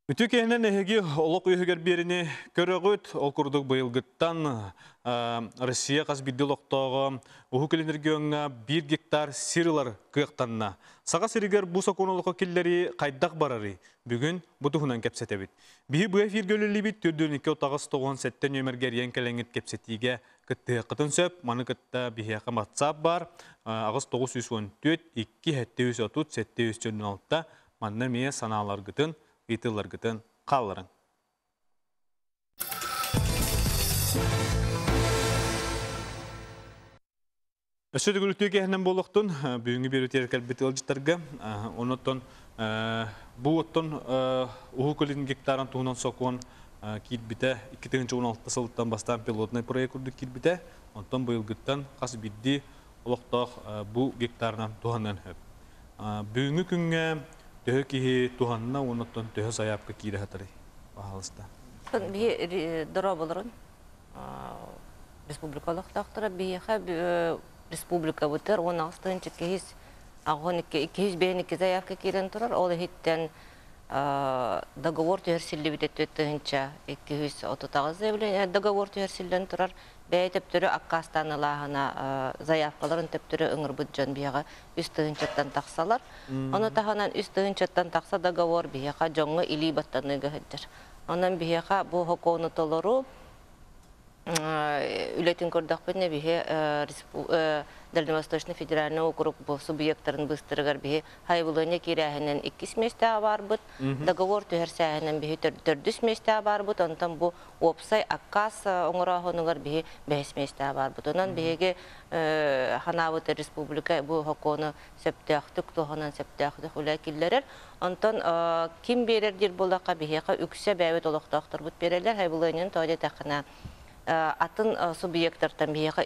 Үтікенен әйгі олық үйігер беріне көрігіт ол күрдік бұйылғыттан Россия қазбидді лоқтағы ұхы кілінергіоңа 1 гектар сирылар күйіқтанна. Саға сирігер бұ соконолықы келлері қайдақ барары бүгін бұтығынан кәпсеті біт. Бігі бұй фиргөлілі біт түрдірнікі отағыз 97 нөміргер ең кәләңгіт кәпсетіге күтті қытын сөп, маны күтті бігі матсап бар. Ағыз 914-2-730-736 манна мие саналар күтін итылар гытын қалларын. Өсөді күліктегі әнен болуқтың бүгінгі бір өтер кәлбеті ылжыттарға. Оныттың бұл оттың ұғы көлінің гектарын туғынан соқуын кейтбіті 2016 сылыттан бастан пилотный проект күрдік кейтбіті. Онтан бұл ғыттан қасы бидді олықтақ бұл гектарынан туғаннан өп. Бүгінгі күнге төһө киһи туһанна уноттон төһө саяпка кире хатары баһалыста. Би дорабыларын республикалык тактыра биха республика бутер 16-нчы киһис агон 200 заявка кирен турар. Ол хиттен договор төһөрсилле битеттенча 239 заявление договор төһөрсиллен турар. Бәйтеп түрі Аккастанылағына заявкаларын төптүрі өңір бұджан бияға үстігіншеттен тақсалар. Оны тағанан үстігіншеттен тақса договор бияға жоңы илі баттаны ғыджыр. Онан бияға бұл хоконы толыру үлетін көрдіқ біне бия Дальневосточный федеральный округ бұл субъекттарын бұстырығар бия хайбылыне керәхінен 2 месте бар бұд, договор түйерсәхінен бия 4 месте бар бұд, онтан бұл опсай Аккас оңырағынығар бия 5 месте бар бұд. Онан бияге Ханавыты республика бұл хоконы сөптіқтік, тоғынан сөптіқтік үлі келдерер. Онтан ким берердер болаққа бияға үксе бәует олықтақтыр бұд берелер, хайбылынен тойде тақына атын субъекттардан бияға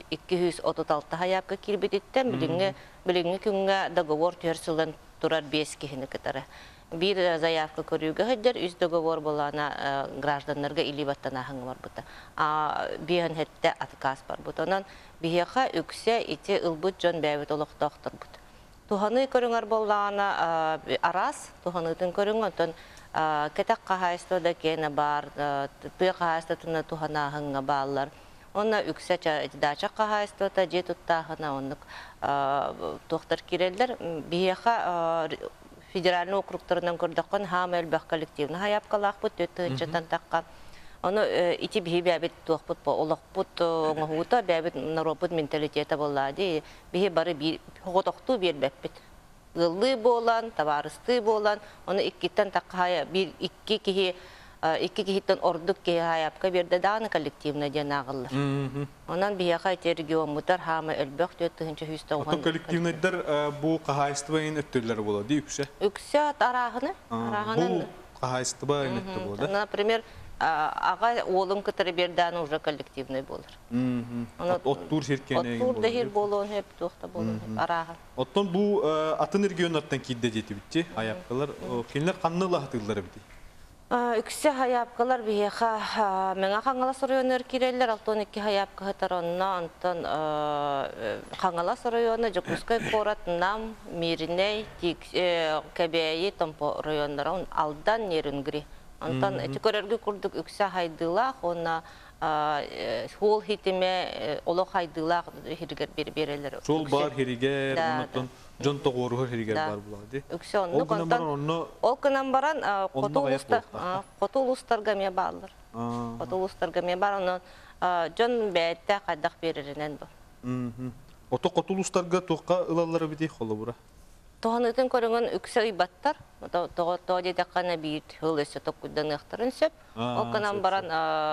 236 хаяпқа кирбедеттен біліңгі күнге договор түрсілін тұрар 5 кехіні кітары. Bir заявка көрігі ғыддер, үз договор болана гражданларға илибаттан ағыңы бар бұта. Бейін хетті атқас бар бұта. Онан бияға үксе ете ұлбыт жон бәует олықтақтыр бұта. Туханы көріңер болана арас, туханыдың көріңі, кетек қағайсты да кені бар, тұй қағайсты тұны тухана ағыңа балылар. Онна үксе дача қағайсты да же тұттағына онық тоқтар керелдер. Бияға федеральный округтарынан көрдіққан хам әлбәқ коллективні хаяп қалақ бұд, өттігіншеттен таққа. Оны ити бихи бәбет туақ бұд, олақ бұд оңғуыта бәбет наропыд менталитеті болады. Бихи бары хоғытоқту бер бәппет. Гыллы болан, таварысты болан, оны иккеттен таққая, икки кихиттен ордук кихи хаяпқа берді дағаны коллективна ден ағылыр. Онан бияға регион мұтар хама әлбәқ төттігінші хүсті оған. Ото коллективнайдар бұл қағайыстыбайын өттерлері болады, үксе? Үксе арағыны. Бұл қағайыстыбайын өтті болады? Например, аға олым кітірі бердәні уже коллективный болыр. Оттур серкені? Оттур дәхір болуын өп, тоқта болуын өп, арағы. Оттон бұл атын регионаттан кейді деті бітті, аяпқалар. Келінер қанны лағытығылары бітті? Үксе хаяпқалар бейеға мәңа қаңала сұрайоныр керелер, алтон 2 хаяпқа ғытар онына, антон қаңала сұрайоны, жүкіскай қорат, нам, мириней, кәбейі, томпо районлары, алдан нерінгірі. Антон көрерге күрдік үксе хайдылақ, оны хол хитіме олық хайдылақ хиргер берелер. Сол бар хиргер, онытын жон тоғырығы хиргер бар бұлады. Үксе оны ол күнен баран қотулыстарға ме балыр. Қотулыстарға ме бар, оны жон бәйтті қайдақ берерінен бұл. Ото қотулыстарға тоққа ылалары бітей қолы бұра? Тоғанытын көріңін үксе ұйбаттар, тоғы дедаққана бейт хылысы тоққыдан ұқтырын сөп. Ол күнен баран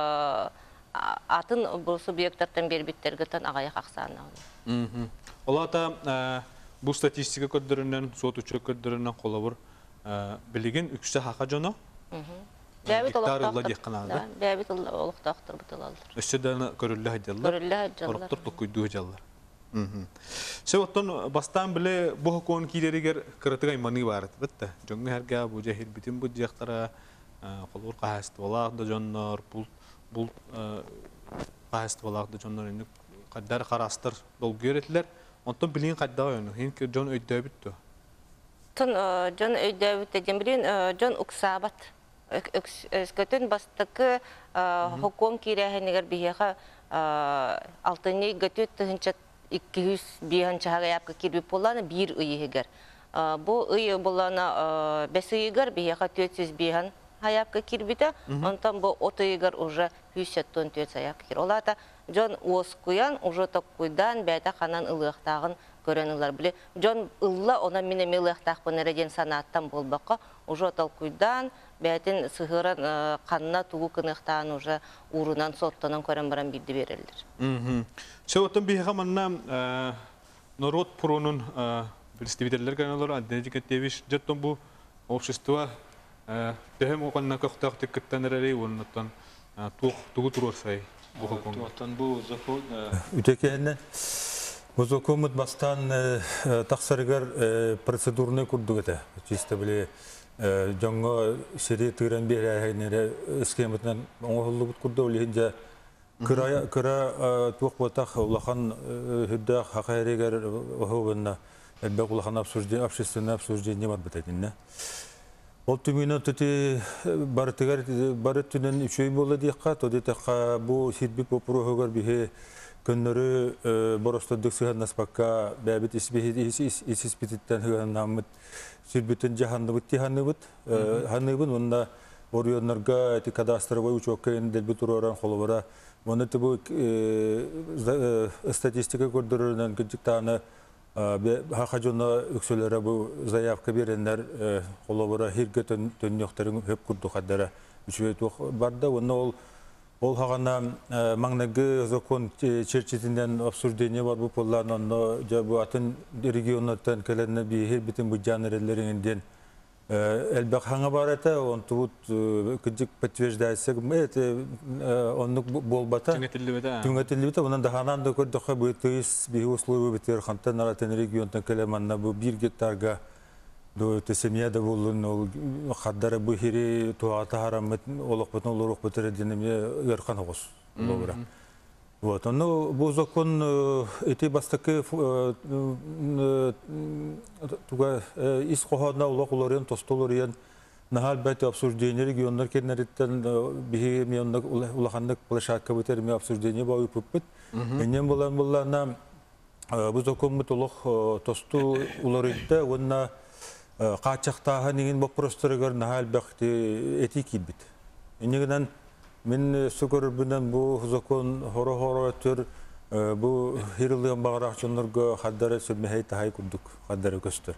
атын бұл субъекттардан бербеттергітін ағайық ақсаны олы. Ола ата бұл статистика көддірінен, сот үчі көддірінен қолы бұр білеген үксе хақа жоны? Гектар ұлла дейққанады? Бәбіт олықтақтыр бұтыл алдыр. Өсі дәні көрілі хайдалар? Көрілі хайдалар. Орықтыр тұққүйді жалар. Сәуаттан бастан біле бұл хокуын кейдерігер кірітіғай маны барыды бітті. Жоңғы әрге бұл жәхел бітін бұл жақтара қолыр қағасты балағды жонлар, бұл қағасты балағды жонлар қаддар қарастыр дол көретілер. Онтан білген қаддаға өні, хен кер жон өйді бітті. Тон жон өйдөбүт деген билин жон уксабат. өскөтін бастықы хокон кирәһенегер биһеха алтыны götüt тыгынча 200 биһанчага япка кирби боланы бир ыйыгер. Бу ыйы болана 5 ыйыгер биһеха 400 биһан хаяпка кирбите, онтан бу отыйгер уже 100 тонн төт саяк кир. Олата жон оскуян уже такуйдан бәйта ханан ылыктагын көрөнүлөр биле. Жон ылла она мине мылыктак пөнерден санаттан болбакка уже талкуйдан бәйтин сыгыран канна тугу кыныктан уже урунан соттонан көрөн баран бирди берилдир. Шоотон биһа манна народ пронун представительлер каналлар аддедикатевиш жаттон бу общество тэхэм оконна кохтак тиккеттенерери оннотон тугу турурсай бу хокон. Тугатан бу закон Үтекенне бу законмут бастан таксарыгар процедурны курдугата. Чисто биле жаңга сери тыран берәһенере схематан оңголлубут курду линҗа кыра тук ботах улахан хидда хакайрегер оховна элбек улахан общественное обсуждение бар бетединне. Ол түмүнө төти барытынан үчөй болду дикка, тодетка бу сирби попурогор бихе көннөрү боростодук сыганнаспакка бәбит испититтен хыганнамыт сирбитен жаһанныбыт тиханныбыт ханныбын онда орыйоннарга эти кадастровый учетка делбит ураран холобара моны бу статистика көрдөрүнөн кыжыктаны хахажона үксөлөрө бу заявка беренler холобара хирге төннөктөрүн хөп курду кадара үчөй барда оны ол хагана маңнагы закон черчетинен обсуждение бар бу полларнан но жабу атын регионнардан келен бихер битин бу жанрлеринен элбек хаңа бар эте он тут кыжык подтверждается это он болбата түңөтүлүбүтө унан да ханан да көрдүк бу тыйс би условия битер хантан аратын региондан келен манна бу 1 гектарга до семьяда болун ол хаддары бу хири туата харамет олокпотун олорок бетердине яркан огос болора. Вот, но бу закон эти бастакы туга ис кохана олоклорен тостолорен нахал бет обсуждение регионнар кенереттен бихи миондак улахандык площадка бетерме обсуждение бау пуппит. Энем болан бу закон мутолох тосту улоритте онна качактаһа нигин вопростарыгар нахал бахти этики бит. Энегенен мен сүгөр бүнен бу закон хоро өтөр бу хирилган багыракчыларга хаддары сөмөй тахай курдук хаддары көстөр.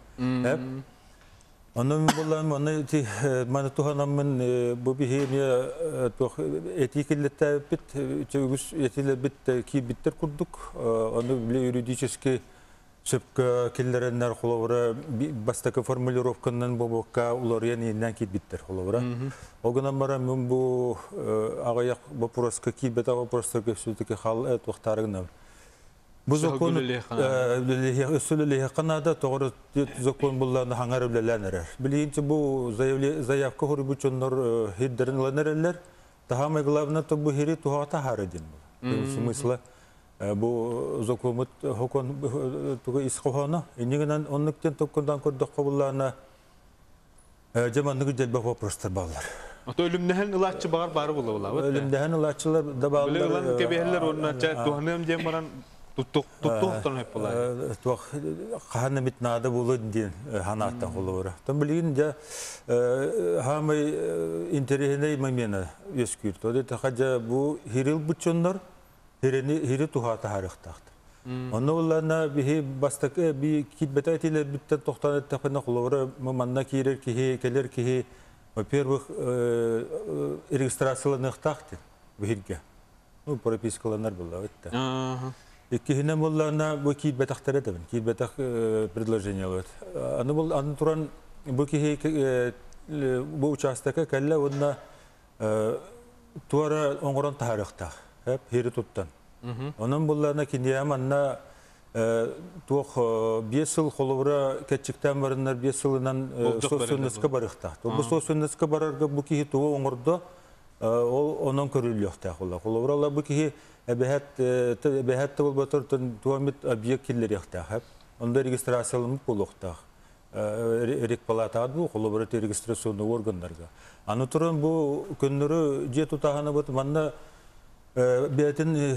Анын булан маны ти маны туханамын бу бихемия этикилетте бит чөгүс этиле бит ки биттер курдук. Аны биле юридически сөпкө киллереннер холовра бастакы формулировканын бобокка улар янынан кит биттер холовра. Огынан бара мен бу агаяк вопроска кибета вопростарга сөтүкө хал эт вактарыгына. Бу закон өсөлүлө канада тогру закон булларны хаңар билелер. Билинчи бу заявка хорбучоннор хиддерин ланерлер. Тахамы главное то бу хири тухата харадин. Смысла бу закон хокон туга исхохана. Инегенен оннуктен токкондан көрдөк кабылларына жамандыгы делбе вопростар баллар. Ото ölümden ılaççı bari bulabılar. Ölümden ılaççılar da bağlılar. Bilirler kebeherler onunla tuhanım diye baran tuttuğun hep bular. Tuğ kahane mitnada bulun diyen hanatta kuluvura. Tam bilince hamı interihine imamena yeskürt. O da tahaca bu hiril bütçünler hiri tuhata harıqtaqdı. Onu onlarına bir bastak bir kitbetaytiler bitten toxtan ettiğine kuluvura manna kirer ki keler ki во-первых, регистрацияланных тахты в Хирге. Ну, пропискаланар была это. И кихина была на буки бетахтаре там, ки бетах предложение вот. Она был антуран буки бу участка калла одна туара онгоран тарихта. Хеп хиритуттан. Onun bunlarına kindiyamanna туох 5 жыл холовра кетчиктен барыннар 5 жылынан социалистка барыкта. Бу социалистка барарга бу ки тоо оңордо ол онон көрүлөктө холла. Холовра бу ки эбехет болботор туамит объект киллер якта хап. Онда регистрацияланып болокта. рекпалатаға бұл, қолы регистрационный органдарға. Аны тұрын бұл көннері же тұтағаны бұты, манна бәтін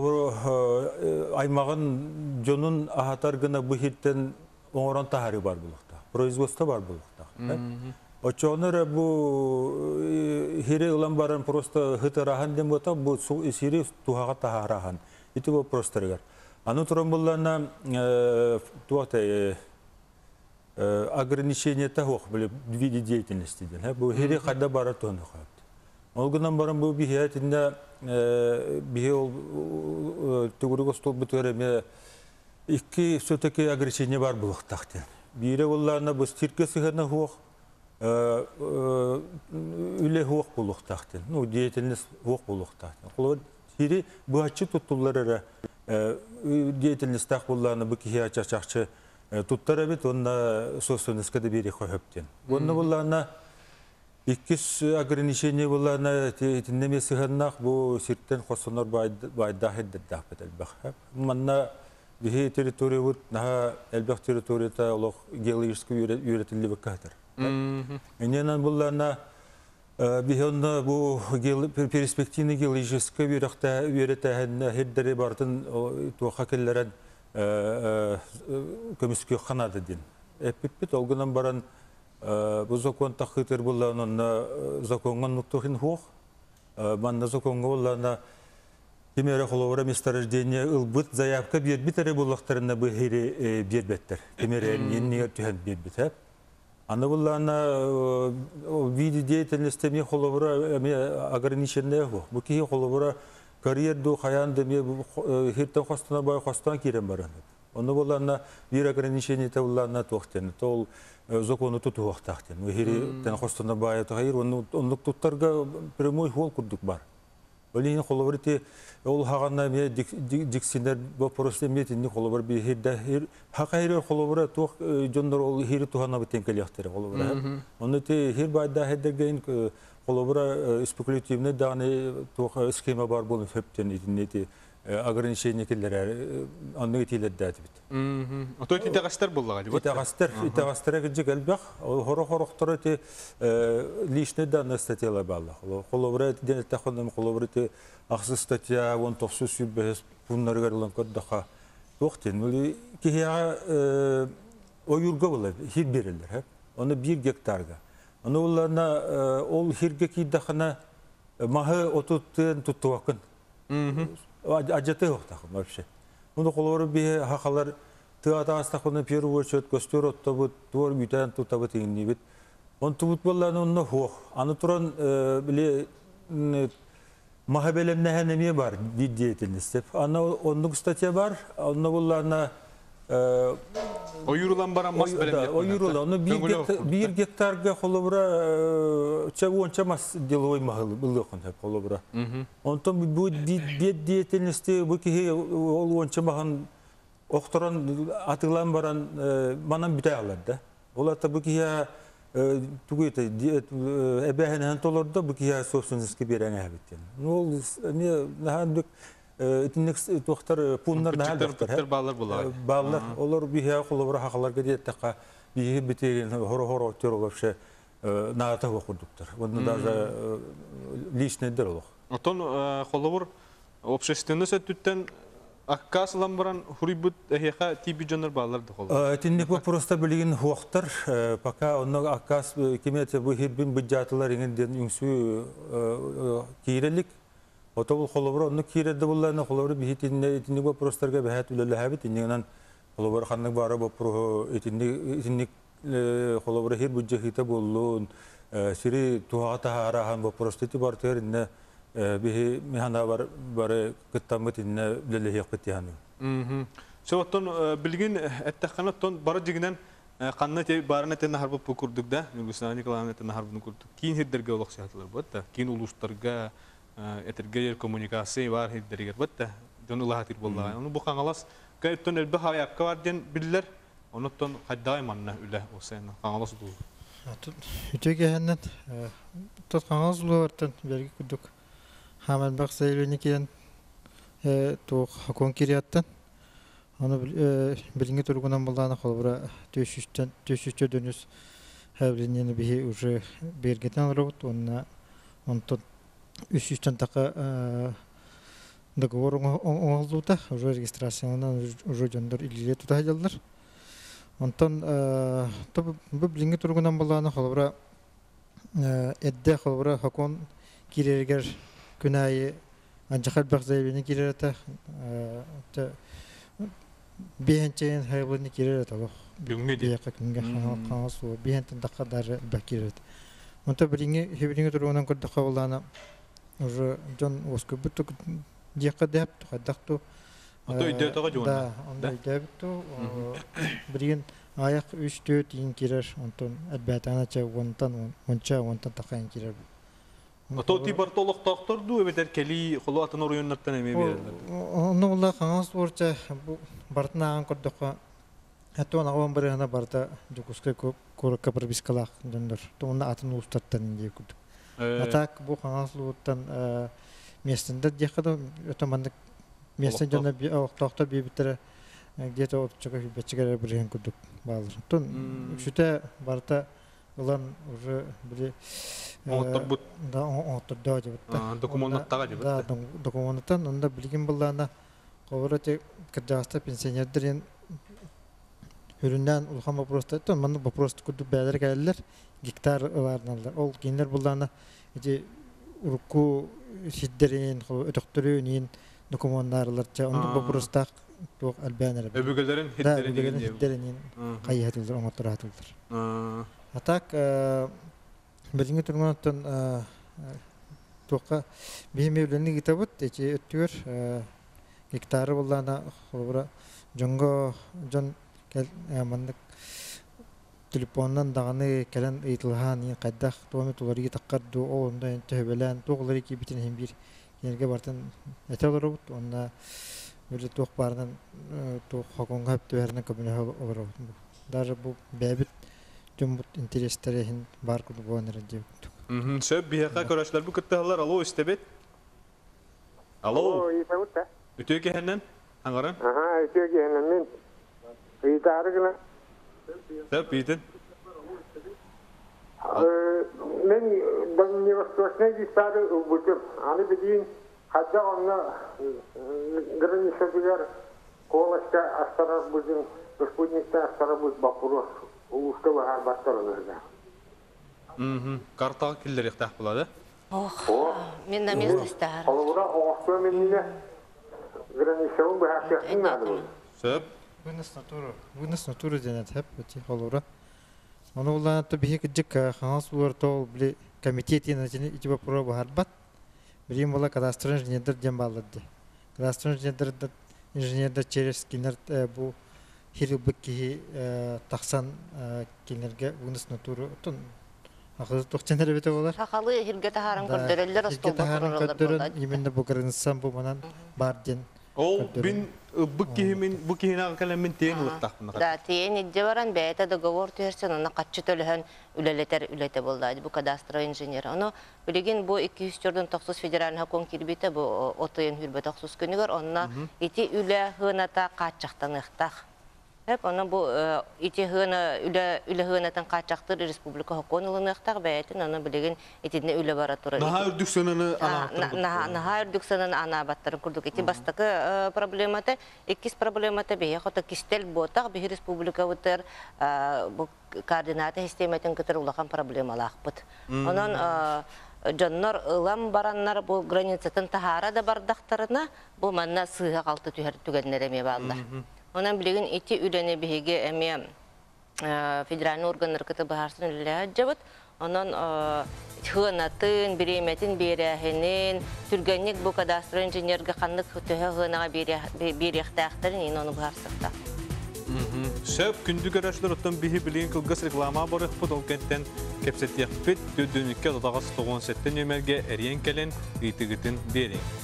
аймағын жонын ағатар гына бұхеттен оңыран тағары бар бұлықта, производство бар бұлықта. Очоғыныр бұл хире ұлан барын просто ғытырахан дем бұта, бұл хире туғаға тағарахан. Ити бұл простырығар. Аны тұрын бұлларына ограничение того, в виде деятельности. Бұл хире қайда бары туғаны қойыпты. Олғынан барын бұл бігеятында бігеол түгірігі стол бұтығыры iki söteki agresiyne var bu vakti. Biri onlarına bu sirkesi hana huq, üle huq bu vakti. No diyetiniz huq bu vakti. Kullar biri bu açı tutulları diyetiniz takbollarını bu kişiye açacakçı tutları bit onda sosyalist kadar biri koyupten. Bunun onlarına iki agresiyne onlarına dinlemesi hana bu sirkten koşanlar bayda hiddet dağıtır bak. Manna Bihe territoriya bu daha elbette territoriyada olaq geolojik üretildi bir kadar. Enen bunlarına bihe onda bu perspektifini geolojik bir akta üretahenne heddere bartın tu hakillerin komisyonu kanadı din. Epipit olgunan baran bu zakon takıtır bunlarına zakongan noktohin hoq. Manna zakonga bunlarına Temere xolovara mestarajдение ылбыт заявка бербит эре буллактарына бу хире бербеттер. Темерен енне төһән бербит. Аны булларына виде деятельности ме холовара ограниченное бу. Бу ки холовара карьер ду хаянды ме хиртен хостана бай хостан кирен баран. Аны булларына бир ограничение та булларына тоқтен. Тол закону туту вақтактен. Бу хире тен хостана бай та хайыр онлук туттарга прямой хол курдук бар. Олин холоварты ол хагана ме диксинер бу просто метинни холовар би хидда хакайры холовара тох жондор ол хири тухана битен келяхтер холовара. Оны те хир байда хеддеген холовара спекулятивный даны тох схема бар болуп фептен итиннети ограничение келлер аны тиледдат бит. Ото итагастар буллага дип. Итагастар гыжы галбак хоро-хороктор те личный данные статьялар балла. Холовара денет тахондан холовара те ақсы статья 19 сүббес пуннарга лан коддаха тоқтен. Мuli кихя ойурга була хир берилер. Оны 1 гектарга. Аны уларна ол хирге кидахана махы отуттен туттуакын. Acıtı yok takım вообще. Bunu kolları bir hakalar tığata astakını первую очередь göster otta bu duvar güten tutabı tinni bit. On tutbollarını onunla hoq. Anı turan bile mahabelemne henemiye var diyetiliniz. Ana onluk statya var. Onunla bunlarına o yürülen baran mas belem. O yürülen onu 1 gektarga kolları çavunça mas deloy mahlı bulduğun hep kolları. Ondan bu diyetiliniz bu ki ol onça mahan oktoran atılan baran manan bitay alırdı. Ola tabi ki ya tuguyta ebehenen tolorda bu ki ya sosyalist gibi rene habitin. Ne oldu? Ne handık etnik doktor punlar ne halde? Bağlar. Olur bir ya kolları hakalar gidiyor taka bir bitirin horo oturuyor naata okuduklar. Onu da lişnedir olur. Oton kolları общественный сеттütten Akkaz lambaran huribut eheka tipi jonar bağlardı kolları. Tinnik bu prosta bilgin huaqtar. Paka onu akkaz kimiyete bu hirbin budjatılar ingenden ünsü kirelik. Otobul kolları onu kirede bullarına kolları bir tinnik bu prostarga behat ülele habit. Tinninden kolları kanlık bara bu pro tinnik kolları hir budjahita bulun. Siri tuhata arahan bu prostiti barter inne bir mihana var kıttamıt inne lele yakıt yani. Şoton bilgin ettekhanatton barajiginen qannat baraneten harbu kurduk da Yugoslav Nikolaevneten harbunu kurduk. Kin hidderge olaq şahtılar bu da. Kin uluslarga etergeyer kommunikasiya var hidderger bu da. Jonullah hatir bolla. Onu bu qangalas kayton elbe hayakka var den biller. Onotton haddaymanna üle o sen qangalas bu. Ütügehenden tot qangalas ulardan bergi kurduk. Hamal baqsaylınikiyen to hakon kiriyattan. Аны билинге тургунан булданы холбура төшүчтө дөнүс хавлинени бихи уже бергетен робот онтон 300 така договор оңолдута уже регистрациянан уже жондор илиле тутажалдар. Онтон бу билинге тургунан булданы холбура эдде холбура хакон кирергер күнайы анжахал бакзайбени кирерата бехенчен хайбылны кирерата лох Бүгүнгө ди. бияка күнгө хаңас бу бехентен дакка дары бакирет. Онто билинге тургунан көрдөк кабылданы уже жон оску бутук дияка деп хадакту Ото үйдө тага жон. да онда дебту бирин аяк 3-4 ин кирер онтон албатана ча онтон такайн кирер. Ото ти бартолук тохторду эбетер кели холу атын оройоннаттан эме берелер. Онно ула хаңас борча бу бартнаган көрдөк Хатуан аган барына барта жукуска коракка пропискалах дөндөр. Тонна атын устаттан инде күдүк. Атак бу хаңаслууттан местинде дехада өтөмандык местен жана би октоктор бибитер где-то от чага бечигер бирен күдүк баалар. Тон үшүтө барта улан уже били Оттор да оттор да жебит. Документтага жебит. Да документтан онда билген буллана коврате кырдаста пенсионердерин Hüründen ulhan vaprosta ettim. Bana vaprosta kudu beyler geldiler. Gektar varnalar. Ol genler bulana ece urku şidderin, ötöktürüğün, dokumanlarlarca. Onu vaprosta çok albanlar. Öbürgelerin Öbürgelerin hidderin kayıhatıldır, omatlar atıldır. Atak birinci turmanattan toka bizim evlerini kitabıt ece ötüyor. Gektarı bulana kolbura jongo mandık telefondan dağını kelen eğitilhan yin qaddaq to'mi tulari taqaddu onda intehbelen to'g'lari ki bitin hem bir yerge bartan eteler robot onda böyle to'q bardan to'q hakon hep töherine kabine olur dar bu bebit tümbut interesleri hin bar kudu bu enerji Söp bihaka körüşler bu kıttalar alo istebet. Alo. Ütüge hennen hangaran? Aha, ütüge hennen men. İdarıgla. Söp bidin. Men ben Невосточной гистары убутым. Аны бидин хадда онна граница бигар колашка астара бузин спутникта астара буз бапурос. Ушка бахар баттарынырда. Карта киллер ихтах булады. Мен на место стар. Олора оqto менне границаун бахар кахнады. Söp. Вынос натуры денет хеп эти холора. Оны улан то бихи кыжык ханас булар то бли комитетин начини ити бапура бахарбат. Бирим бола кадастр инженер дем балды. Кадастр инженердер через кинер бу хирбик ки таксан кинерге вынос натуры тон ахыз тохченер бете болар. Хахалы хирге тахаран көрдөрөллөр остол. Именно бу границадан бу манан барден. Ол бин bu kihina kalemin teyin ılıqtaqpın. Да, тиен идде баран бәйті договор түйерсен, оны қатшы төліген үлелете болды, бұл кадастро инженер. Оны білеген бұл 204-дің 90 федералын хакон кирбейті, бұл отойын хүрбе 90 күнігер, онына ити үлі ғыната қатшақтан ұқтақ. Оны бұл ити үлі ғынатын қатшақтыр республика хакон ұлын ұқтақ бәйтін, оны білеген итіне үлі бара тұры. Наға үрдік сөніні Наға үрдік сөніні анабаттарын күрдік. Ити бастықы проблематы, еккіз проблематы бейе қота кистел ботақ, бейі республика өтір координаты системетін күтір ұлақан проблемалақ бұд. Онын жоннор ылам бараннар бұл границатын тахара да бардақтарына бұл манна сыға қалты түгенлереме балдар. Онан білеген ити үлені бейге әме федеральный органдар күті бағарсын үлі әджабыд. Онан ғынатын, береметін берәхінен, түргеннік бұл кадастр инженерге қандық түхі ғынаға беректақтарын ен оны бағарсықта. Söp күнді көрәшілер ұттан бейі білген кілгіс реклама барық бұд ол кәнттен кепсеттек бет дөдөнікке додағасы 97 нөмерге әрен кәлін үйтігітін берен.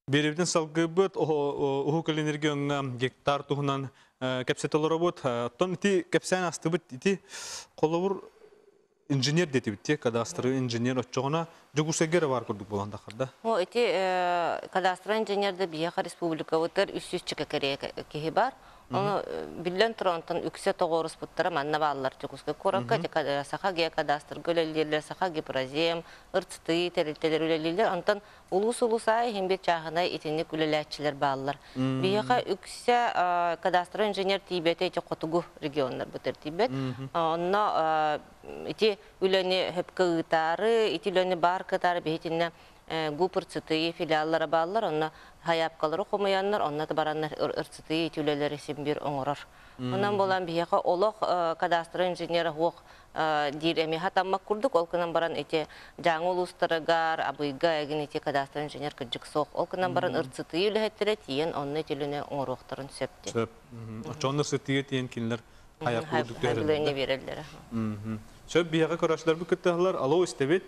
Беребден салгыбыт уху калинергионга гектар тухунан кепсетолора бут. Тон ити кепсен астыбыт ити коловур инженер дети битте, кадастры инженер отчогона жугусегер бар курдук боланда харда. О ити кадастр инженерде бияха республика өтөр 300 чека кеһи бар. Оны билен тронтон үксе тогорус буттара манна баллар жугуска коранка жека саха ге кадастр гөлеллер саха ге празем ырцты терилтелер үлелилер антан улус-улусай хембе чагына итинне күлеләчилер баллар. Бияха үксе кадастр инженер тибете ити котугу регионнар бутер тибет. Онна ити үлөне хөпкөгүтары, ити үлөне бар кытары бехитинне гупырцыты филиаллары баллар, онна хаяпкалары хомаяннар, онна бараннар ырцыты түлелері симбир оңорор. Онан болан бияқа олық кадастр инженері хоқ диреме хатаммак курдук, олкынан баран эти жаңы улустарыгар, абыйга эгин эти кадастр инженер кыджык соқ. Олкынан баран ырцыты үліхеттері тиен, онны түліне оңороқтарын сөпті. Сөп. Очонны сытыге тиен кинлер хаяп курдук Хайбылыне берелдері. Сөп бияға көрашылар бұл күттіғылар. Алло, істебет?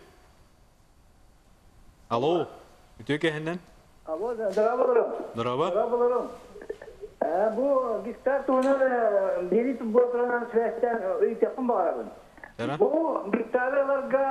Алло, ütüye kehenden? Alo, здравствуйте. Здорово. Здравствуйте. Bu gittar tuğunun biri tutboğutundan süreçten öytekun bağırabın. Bu gittarlarga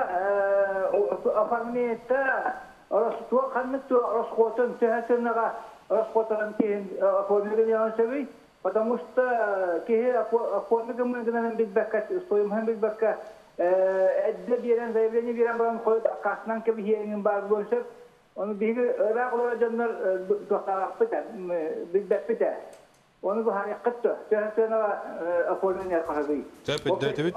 afarmiyette orası tuğa kanmet orası kotun tühesirnağa orası kotanın kihin aformiyeli yalan sevi. Потому что кихи аформигамын гынан билбекка, стоимхан билбекка эдде берен заявление берен баран койуп акасынан кеби хиеңин бар болсоп onu bir Irak olacaktır doktorlar bitti. Onu bu hani kıttı. Sonra apolin yakaladı. Tabii.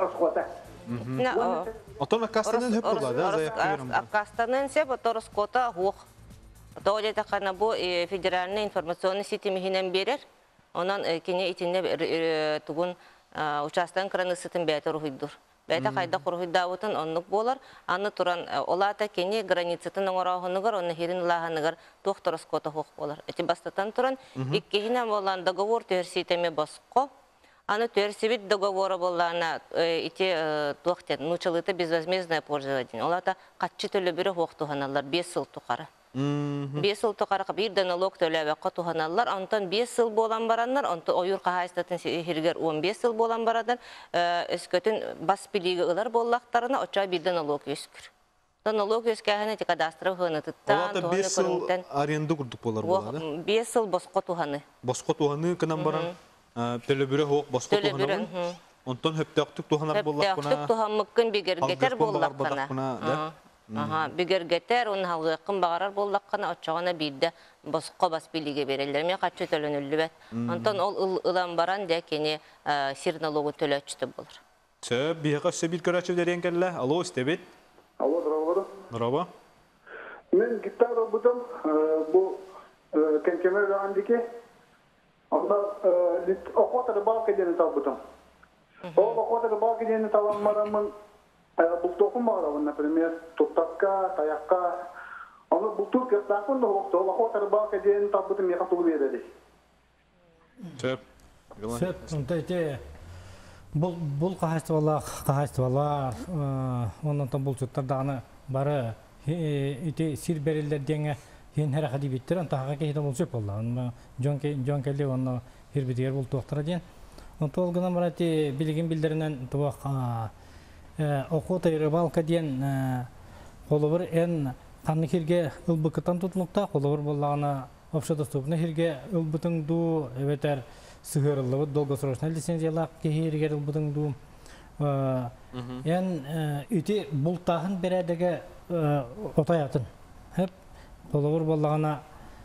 Otomatik kastanın hep burada da zayıflıyorum. Kastanın hep otoskota hoş. Doğru da kana bu federalne informasyon sistemi hinen verir. Ondan kine içinde tugun uçastan kranı sistem beter huydur. Бәйті қайда құрғыда өтін онлық болар. Аны тұран олата кене границатын оңырағынығыр, оны херін лағынығыр тоқтырыс кота хоқ болар. Әті бастатан тұран, иккехіне болан договор төрсетеме басқо. Аны төрсебет договоры болана тоқтен, нучалыты безвозмездное пользование. Олата қатчы төлі бірі хоқ тұғаналар, 5 сыл тұқары. 5 сыл тұқары бірді налог төләбәққа тұғаналар, онтан 5 сыл болан баранлар, онтан ойыр қағайстатын хергер 15 сыл болан барадан, өскөтін бас білігі ұлар боллақтарына оча бірді налог өскір. Налог өскәхіне те кадастры ғыны тұттан, Олата 5 сыл аренды күрдік болар болады? 5 сыл босқо тұғаны. Босқо тұғаны кінан баран төлі бірі хоқ босқо тұғаны бар? Онтан хөптіқтік тұғанар боллаққына? Хөптіқтік тұған мүккін бігергетер боллаққына. Бігергетер, оның халғықын бағарар боллаққына, отчағына бейді босқо бас біліге берелер. Мен қатшы төлін үлі бәт. Онтан ол ұлан баран дә кені сирналогы төлі өтшті болыр. Сөп, бияға сөп бір көрәчілер енгерлі. Алло, істебет? Алло, здорово. Здорово. Мен гитар бұдым, бұл кенкемер жағандеке. Онда оқуатады бал кедені тал бұдым. Ол оқуатады бал кедені таланмарамын бұл тоқым бағарабын, например, тұттаққа, таяққа. Оны бұл тұр кестақын да оқты, ол оқуатады бал кедені тал бұдым еқа тұғы береді. Сөп. Сөп, бұл қағайстывалар, ондан бұл жұттардағыны бары сир берілдер деңі ен әрі қады беттер, тағаға кейді бұл сөп болды. Жон келді, оны ербедігер бұл тоқтыра ден. Толғынан бара білген білдерінен оқуыта рыбалка ден қолы бір ән қанны керге ұлбықытан тұтылықта, қолы бір болағына общедоступны хирге ылбытыңду эветер сыгырылы долгосрочный лицензиялак кехиргер ылбытыңду ян үти бултахын бередеге отаятын хеп коловур боллагана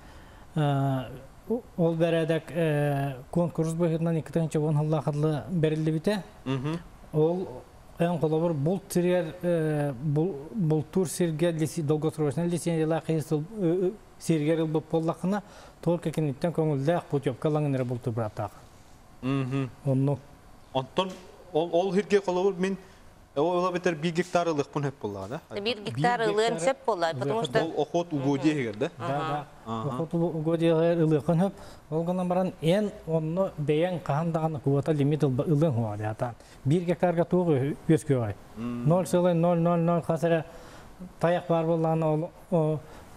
ол бередек конкурс быһытынан 2-10 халлахыдлы берилди бите ол en kolabor bul sirger bul tur sirger dolgosrочный лицензиялак сиргер ылбып боллакына торка кенеттен көңүлдәк путёпка лаңыныр булты братак. Онно. Онтон ол хирге колобур мен ола бетер 1 гектарлык пун хеп болла, да? 1 гектарлык сеп болла, потому что ол охот угодие хер, да? Да. Охот угодие ылыкын хеп. Олгонан баран эн онно бейен кандаган квота лимит ылын хуар ята. 1 гектарга тугу өскөй. 0,000 хасара таяк бар болланы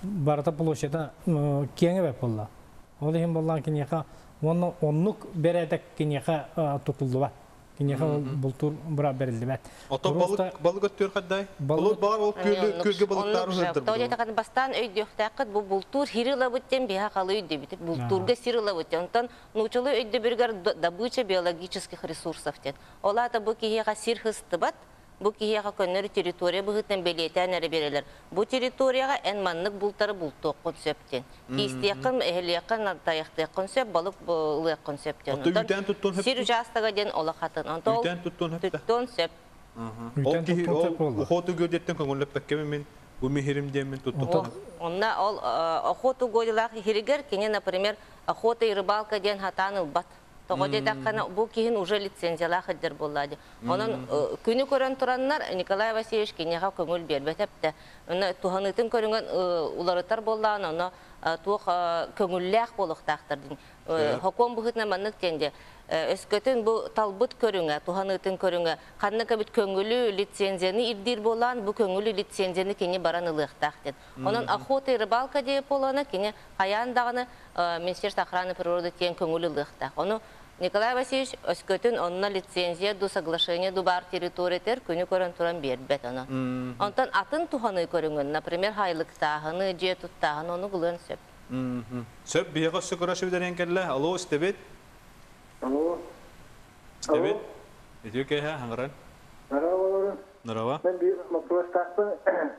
барата площада кеңе бәп болла. Ол ем боллан кенеха оны оннук бередек кенеха тутулду бат. Кенеха бултур бара берилди бат. Ото балык өттөр каддай. Балык бар ол көлгө балыктар өздүр. Тоҗа тагын бастан өйдөктәкыт бу бултур хирила бүттен биһа калы өйдө бит. Бултурга сирила бүттен. Онтан нучылы өйдө бергәр добыча биологических ресурсов тет. Олата бу киһига сирхысты бат. Бу киһига көннәр территория быгытын белетәнәре берелер. Бу территорияга энманлык бултары бултык концептен. Кистекин, эхлекин, таяктык концепт, балык булык концептен. Сир участогы ден олахатын. Антол концепт. Ол ки ол охоту гөдеттен көңүллөп беккеме мен бу мехирим демен тутту. Онна ол охоту гөдөлак хиригер кине, например, охота и рыбалка ден хатаныл бат. Тогоде такана бу киһин уже лицензияла хәдер буллады. Онан күнү көрән тураннар Николай Васильевич кинега көңүл бербетепте. Аны туханытын көрүнгән уларытар булланы, аны тух көңүлләк булыктактырдын. Хоком бухытна маннык тенде. Өскөтүн бу талбыт көрүнгә, туханытын көрүнгә, канныка бит көңүлү лицензияны ирдир булган, бу көңүлү лицензияны кине баранылыктак. Онан охота и рыбалка деп болана кине аяндагыны Министерство охраны природы тен көңүллыктак. Оны Николай Васильевич өскөтүн онна лицензия ду соглашение ду бар территориятер күнү көрөн туран бербет аны. Онтан атын туханы көрүнгөн, например, хайлыктагыны, же туттагыны оны булган сөп. Сөп бияга сөкөрөшү биден келе. Алло, Стебет. Алло. Стебет. Идеке ха хангран. Здорово. Здорово. Ben bir makrostası.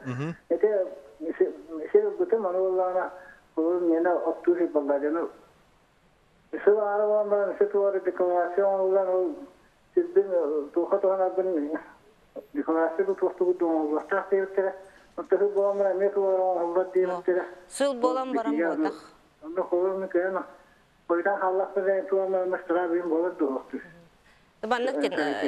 Şey bütün manuellerine bunun yine oturup bakacağını. Şu arabalar, şu tuvalet dekorasyonlar, sizin tuğhatuğuna ben dekorasyon tuğhatuğu doğum başta sevkere. Oturup bu amına ne tuğhatuğuna hızlı değildir. Sıl bolan baran botak. Onda kolunu kıyana. Boydan Allah'ta da tuğhatuğuna mesela benim bolat doğuktur. Banlık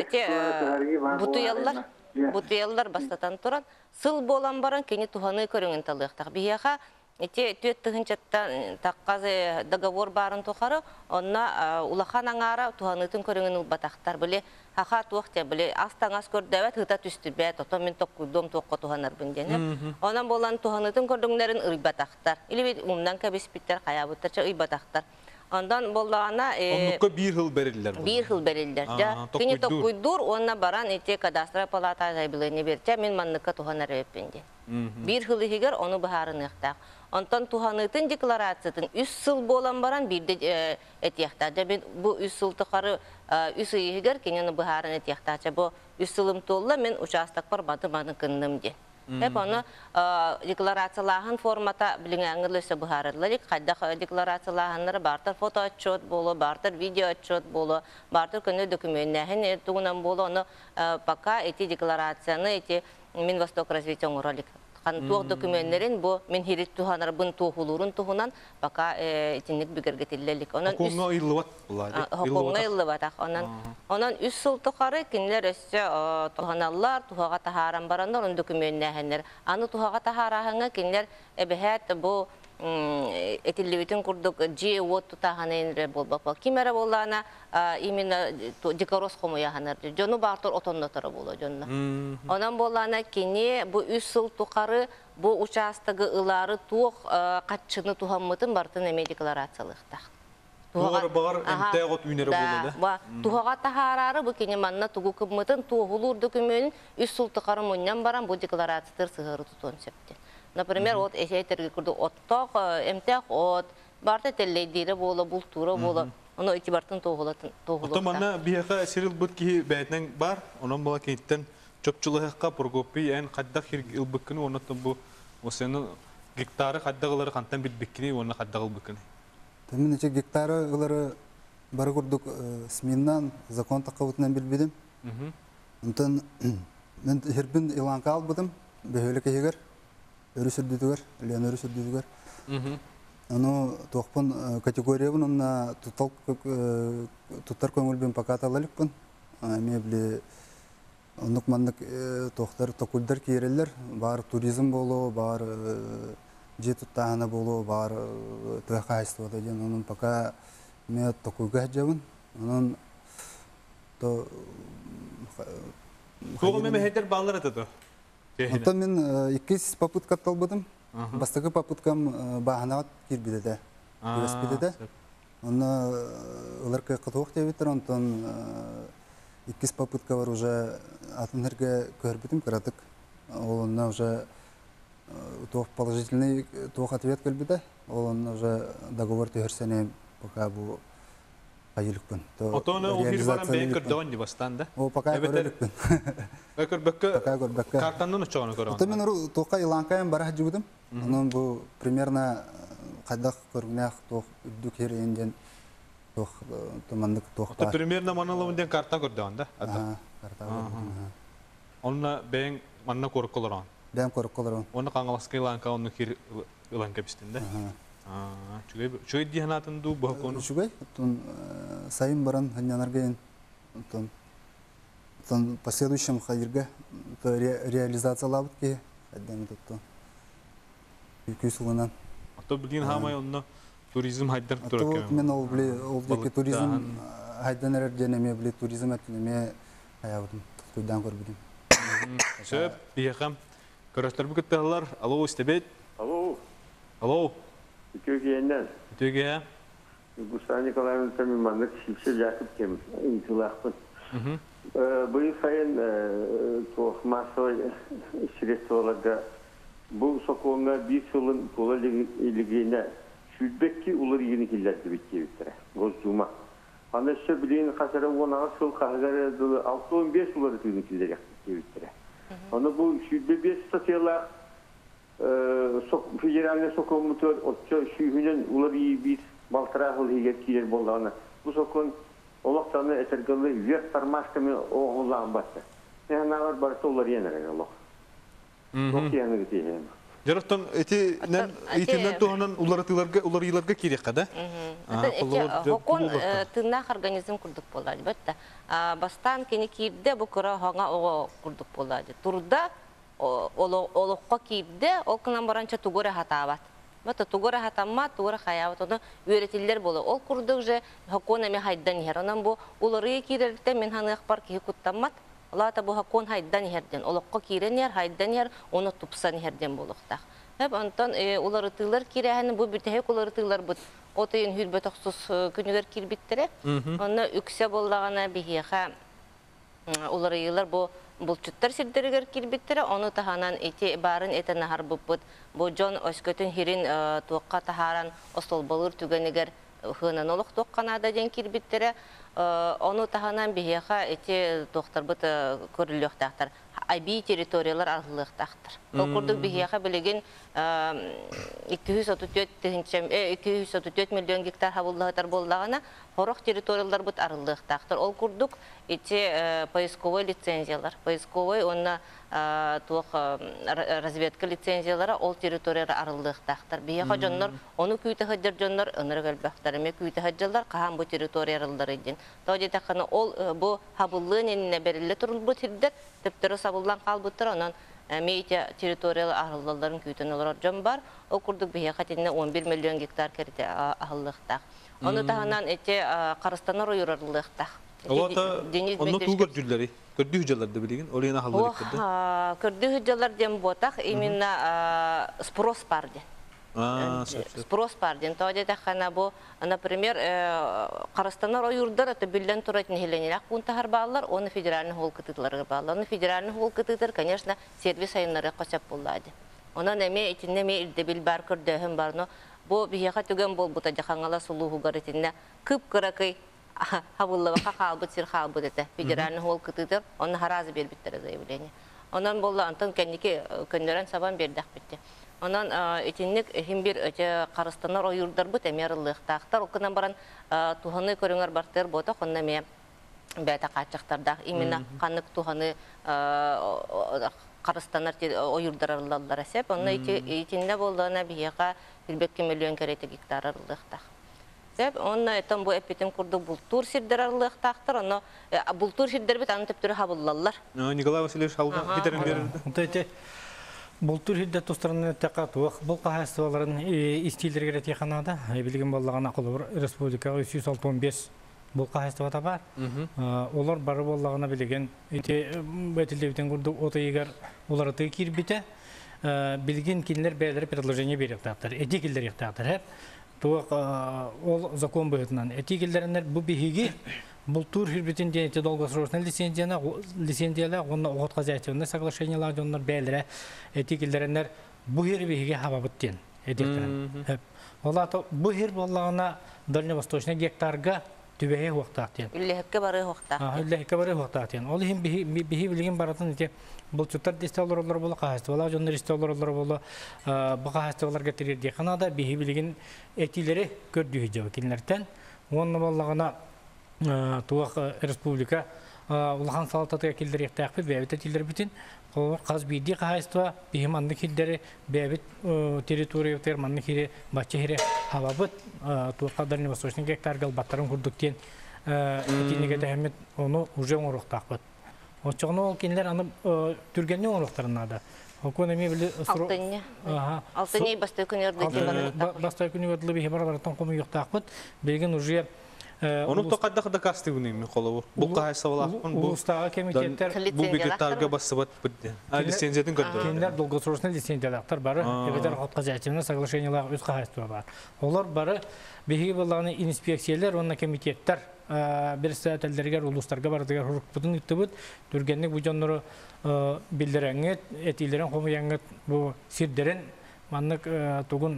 butuyallar бастатан туран сыл болан баран кені туханы көріңін талықтақ. Бияға түйет тұхынчатта таққазы договор барын тұқары, онна улахан аңара туханыtын көріңін ұлбатақтар. Біле хақа туақте, біле астан ас көрдәвәт ғыта түстір бәт, отон мен тоққудом тоққа туханар бүнден. Онан болан туханыtын көрдіңлерін ұйбатақтар. Или бет умдан кәбеспиттер, қаябыттарча ұйбатақтар. Ondan bolağına onlukka bir yıl verirler. Bir yıl verirler. Kini tokuydur, ona baran ete kadastra palata zaybılığını verce, min manlıkka tuhanar öpündü. Bir yıl higer onu baharın ıhtaq. Ondan tuhanıtın deklarasyatın 3 yıl bolan baran bir de et yahtaca. Bu 3 yıl tıkarı 3 yıl higer kini baharın et yahtaca. Bu 3 yılım tolla men uçastak var batı manı kındım de. Hep onu deklarasyalahın formata bilinğenlisi buharıdılır. Kadda deklarasyalahınları bartır foto atçot bolu, bartır video atçot bolu, bartır künü dokümenlerin ertuğunan bolu onu paka eti deklarasyanı eti Min Vostok Развития Уралик. Tuğ dokümenlerin bu min hirit tuhanar bun tuğulurun tuğunan baka etinlik bigergetillerlik. Hukuğuna yıllıvat bulaydı. Hukuğuna yıllıvat. Ondan 3 yıl tuğarı kinler össe tuğanallar, tuğağa taharan baranlar, onun dokümenleyenler. Anı tuğağa taharahına kinler ebehet bu etillevitin kurduk G-Wot tutahanayınre bolbapa. Kimere bolana imina dikaros komu yahanar. Jonu bartor otonnotarı bolu jonna. Ondan bolana kini bu 3 yıl tuğarı bu uçastıgı ıları tuğ kaçını tuğanmıtın bartın eme deklarasyalıqtaq. Bağır emteğot ünere bolu. Tuğağa tahararı bu kini manna tuğu kıbmıtın tuğulur dokümenin 3 yıl tuğarı munyan baran bu deklarasyadır sığırı tutun septi. Например, вот эти территории отток, эмтек от, барта теллейдире бола, бултура бола, оно эти бартын тоғылатын. Отоманна бияқа сирил бұд ки бәйтнен бар, онан бола кейттен чөпчіліғыққа Прокопий ән қаддақ илбіккіні, онаттан бұл осының гектары қаддағылары қантан бітбіккіні, оны қаддағыл біккіні. Тәмін ече гектары ұлары бары көрдік сменнан, закон таққабытынан білбедім. Онтан мен хербін иланқа албыдым, бөхөлі кейгер. Өрүсүрдүгөр, лен өрүсүрдүгөр. Аны тоқпын категориябын, онна туттар көңүлбен пакаталалыкпын. Мебли ондук мандык тоқтар, токулдар кейрелер, бар туризм болу, бар же туттаана болу, бар төхайство да ден. Онун пока ме токуйга жабын. Онун Тоғы меме хедер баллар атады? Антон мен 2 попытка талбыдым. Бастығы попыткам бағанағат кирбидеде. Велосипедеде. Оны олар кытуық дебиттер, онтон 2 попытка бар уже атынырге көрбітім кіратық. Олына уже положительный ответ көлбіде. Олына уже договор түйірсене пока бұл қайылықпын. Отоны офир баран бәйін көрдіған де бастан да? О, пока көрелікпін. Көрбәккі картанын ұчағаны көрген? Ота мен тоққа иланкайын бара жүгідім. Оның бұл примерно қайдақ көргінәқ тоқ үддік ер енден тоқ тұмандық тоқ Ота бар. примерно манылымынден карта көрдіған да? Карта көрдім. Онына бәйін манна көрік қолырған? Бәйін көрік қолырған. Оны қаңыласқа иланка, оны кер иланка бістін да? Чөй дейін атын ду бұға көні? Шугай, сайын баран ханянаргайын. Последующем хайырға реализация лабыт ке. Әддәмі тұтты. 200 жылынан. Ото білген хамай онына туризм хайдар тұры кемем? Мен ол деке туризм хайдан әрер денеме біле туризм әтілеме аяғыдым. Тұтқойдан көрбедім. Сөп, бейеқам. Көрәстер бүкіттіғылар. Алло, істебет? Алло, Алло, Үтөкейінен. үтеге? Густав Николаевич Тамимандық Шипшел Жақып кем, интилақпын. Бұл сайын массовый средстволарда бұл соқуыңа 5 жылын тола илігейіне шүлбекке улар ені келдерді бетке беттірі. Гос жума. Аны шыр білейін қасары 10 жыл қағары 6-15 жылары түйіні келдер бетке беттірі. Аны бұл шүлбе 5 статьялар федеральный сокомутор отчо шүйінен улар ии біз балтырағыл егер кейер болдағына. Бұл сокон олықтаны әтергілі верх тармашками оғылаған басы. Нағар барысы олар енерек олық. Жоқ енері дейін. Жарықтан, етінен туғанан улар еларға керек қада? Хокон тыннақ организм күрдік болады. Бастан кені кейді бұл күрі хоңа оғы күрдік болады. Турда олыққа кейді, ол кынан баранча туғыры хатабат. Туғыры хатамма, туғыры хаябат, оны өретелер болы. Ол күрдік же хокон әме хайдан ехер. Онан бұл улары кейдерді мен ханы ақпар кейі күттаммат. Олата бұл хокон хайдан ехерден. Олыққа кейрен ер, хайдан ер, оны тупсан ехерден болықтақ. Онтан улары тылар кейрәхені бұл бүтәйік улары тылар бұд. Отайын хүлбет оқсыз күнігер кейрбеттірі. Оны үксе болдағана бейеға улары елар бұл Булчуттар сирдерегер кирбиттері, оны таханан эти барын этен нахар бұппыт. Бұл жон өскөтін хирин туаққа тахаран осыл болыр түгенегер хынан олық тоққанада ден кирбиттері. Оны таханан бейеға эти тоқтар бұт көріліқтақтар. Айби территориялар арғылықтақтар. Ол күрдік бейеға білеген 234 миллион гектар хабылдағытар болдағына Хорох территориялар бұт арылықтақтыр. Ол күрдік поисковой лицензиялар. Поисковой, онна разведка лицензиялары ол территорияра арылықтақтыр. Бейеға жонлар, оны күйті хаджар жонлар, ыныры көлбәқтарыме күйті хаджалар, қаған бұ территориялар еден. Тауды тақаны ол бұ хабыллығын еніне берілі тұрыл бұт хирдер, тіптірі сабылдан қалбыттыр, онан мейте территориялы арылыларын күйтін олар жон бар. Ол күрдік бейеға теніне 11 миллион гектар кәрді арылықтақ. Оны тағынан әте қарыстанар ойырарлықтақ. Оны туғыр жүрлері, көрді хүжаларды білеген, олайына қалылық көрді? Көрді хүжалар дем ботақ, именно спрос бар ден. Спрос бар ден. Тоғады тақана бұл, например, қарыстанар ойырдар, әті білден тұратын хеленелік бұнтағар бағалар, оны федеральный хол кытытларға бағалар. Оны федеральный хол кытытыр, конечно, сервис айынлары қосап болады. Онан әме, етінеме үлдебіл бар көрдіғім бар, бұл бейеға түген бол бұта жақаңала сұлуғы ғарытінне күп қырақай хабыллыға қалбыт, сир қалбыт еті. Федеральный хол кытытыр, оны харазы бербіттері заявление. Онан болы антон кәнеке көндерен сабан бердіқ бітті. Онан етіннік химбір өте қарыстанар ойырдар бұт әмеріліқтақтар. Оқынан баран туғаны көріңер бартыр бота, қонна ме бәті қатшықтардақ. Именно қанық туғаны қарыстанар ойырдар арылалар әсеп. Оны етінде болдығына бейеға 1 миллион кәреті гектар арылықтақ. Онна этон бу эпитим курдук бултур сирдер арылықтақтыр. Оны бултур сирдер бит аны төптүрі хабыллалар. Николай Васильевич халға битерін берін. Бултур сирдер тустарыны тәқатуық. Бұл қағастываларын истилдергері теканада. Білген болағына қолы республика 365 бұл қағастывата бар. Олар бары болағына білген. Бәтілдебітен күрдік оты егер олар ұты кирбіті. билген кинилер бәлері предложение беректақтар, эти килдер ектақтар, хеп. Туақ ол закон бұғытынан. Эти килдерінер бұл бігігі, бұл тур хирбетін денеті долгосрочный лицензиялы, онына оғытқа зәйтеуінде соглашениялар жонлар бәлері, эти килдерінер бұл хир бігігі хабабыттен. Бұл хир болағына Дальневосточный гектарға түбәе хуақтақтен. Үлләһеккә бары хуақтақ. Үлләһеккә бары хуақтақтен. Ол хим биһи билген баратын ите бұл чуттар дисталларлар болы қағастывалар, жондар дисталларлар болы бұл қағастываларға тірерде қанада биһи билген этилері көрдүйі жау келінерден. Оның болағына туақ республика улахан салататыға келдер ектәқпі бәбіт этилер бітін. Қаз бейді қағастыва биһи манны келдері бәбіт территория өтер манны келе бачы хере хавабыт туаққа Дальневосточный гектаргал баттарын күрдіктен этинеге тәхемет оны уже оңырықтақпыт. Очоғны ол кенлер аны түргенне оңырықтарынады. Окономия білі... Алтыне бастай күн өрді. Бастай күн өрді бейхе барабараттан қомы yoқтақпыт. Беген уже... Оны тоқадда касты күнеймін қолы бұр. Бұл қағайса балақпын, Улыстағы комитеттер... Бұл бекеттарға басыбат бүдді. Лицензиятын көрді. Кендер долгосрочный лицензиялақтар бары. Ебедер қотқа жәтіміне соглашениялағы өз қағайстыва бар. Олар бары бейхе болағыны инспекциялер, онына комитеттер бір сәтелдергер улыстарға бардығар хұрықпытын үтті бұд. Түргенлік бұл жонлары білдірәңет, әтейлерін қомыяңет бұл сирдерін маннық тұғын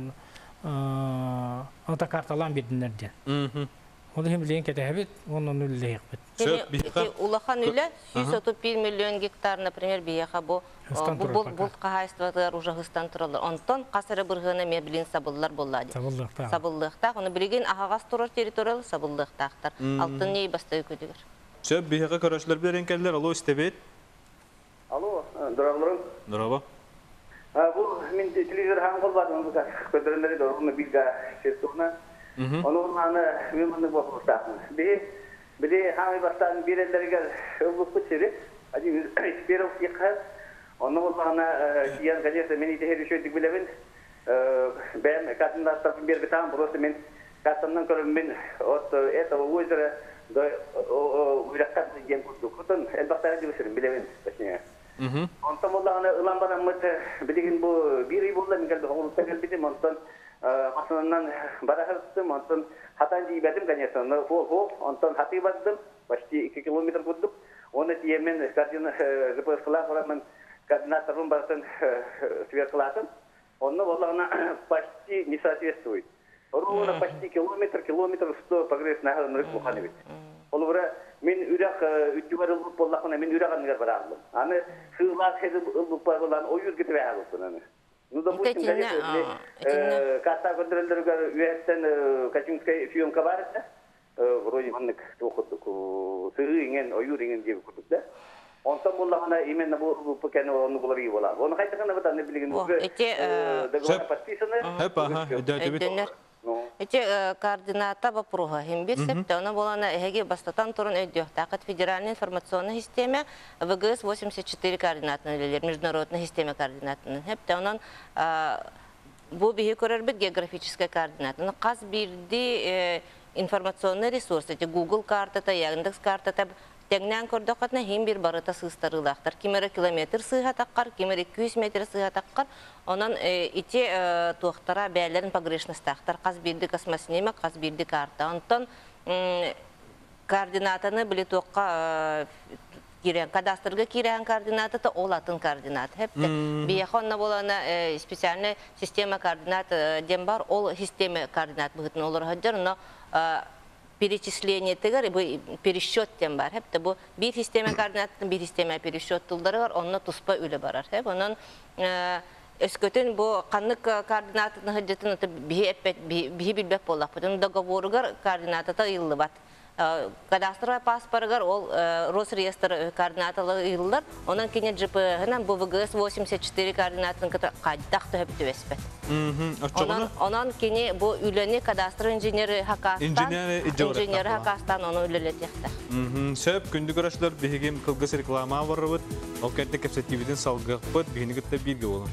ата карталан бердіңлерден. Оны hem bilgen ketebet, onun ülle yakbet. Улахан үле 131 миллион гектар, например, бияха бұл қағайыстыватығар уже ғыстан тұралар. Онтон қасыры бірғыны мен білген сабылылар болады. Сабыллықтақ. Оны білген ағағас тұрар территориялы сабыллықтақтар. Алтын ней бастай көдігір. Сөп, бияға көрәшілер берен кәлілер. Алло, істебет. Алло, дұрағыларым. Дұраба. Бұл мен телевизор хаң қолбадым. Көдіріндері дұрғыны білға сертуғына. Onun anı müminlik bakmıştım. Bir de hangi baştan bir ellerge bu kutsiri. Hadi bir yıkar. Onun anı diyen gayet beni de her şey bilemin. Ben kadınlar tarafından bir tam burası men kadından körüm men ot et o yüzden o bırakat diyen kurduk. Kutun elbette diyorsun bilemin. Ondan onların ılambadan mı bilgin bu bir yıldan geldi. Onu geldi ondan Masandan barahırdım, ondan hatan diyemedim ganyasını. Ondan hatı vardım, başta 2 kilometre kurdum. Onu diyemen kardina repos kılar falan kardina tarım baratan süper kılatım. Onu vallahi başta misafir stoy. Onu başta kilometre sto progres nahar nırık muhanebet. Olura men ürak ütüver olup bollakına men ürak anıgar baralım. Anı sığlar hedip olup barılan oyur gitve alısın anı. Ну, допустим, касса контроллерга üyetten Kaçınskaya Fiyonka var da вроде маннык тоқыдық сырыйнген ойырынген деп күрдік да. Онтан болағына именно бұл пекені оны бұлар үй болады. Оны қайтақана бұтаны білген договор подписаны. Эти координата вопроса химбирсепте, она была на эге бастатан турун өйдөх. Такат федеральная информационная система ВГС 84 координатный международная система координатный. Хепте онан бу бихи көрөрбүт географическая координата. Каз бирди информационный ресурс, эти Google картата, Яндекс картата тегнен көрдөкатна хим бир барыта сыстарылактар. Кимере километр сыга таккар, кимере 200 метр сыга таккар. Онан ити туактара бәлерин погрешносттактар. Каз бирди космоснема, каз бирди карта. Онтон координатаны биле туакка кирен кадастрга кирен координатата олатын координат. Хепте бияхонна болана специальная система координат дем бар, ол система координат быгытын олар хаджар, но перечисление тегер пересчет тем бар. Хепте бу бир система координатын бир система пересчет тулдары бар, онна туспа үле барар. Хеп онан өскөтөн бу каннык координатын хаджатын бихи билбек болак. Бутун договоругар координатата ыйлы бат. Кадастровый паспорыгар ол Росреестр координаталы ыйлылар. Онан кене ЖП-гынан бу ВГС 84 координатын кайдакты хөптү эспет. Онан кене бу үлөне кадастр инженери Хакастан оны үлелетекте. Сөп күндү көрөшлөр бигем кылгыс реклама барыбыт. Окетте кепсетибиден салгыппыт, бигинигитте бирге болон.